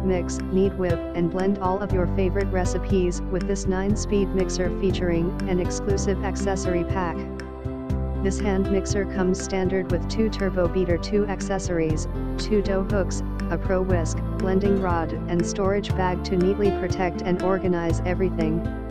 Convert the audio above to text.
mix, knead whip, and blend all of your favorite recipes with this 9-speed mixer featuring an exclusive accessory pack. This hand mixer comes standard with 2 turbo beater, 2 accessories, 2 dough hooks, a pro whisk, blending rod, and storage bag to neatly protect and organize everything.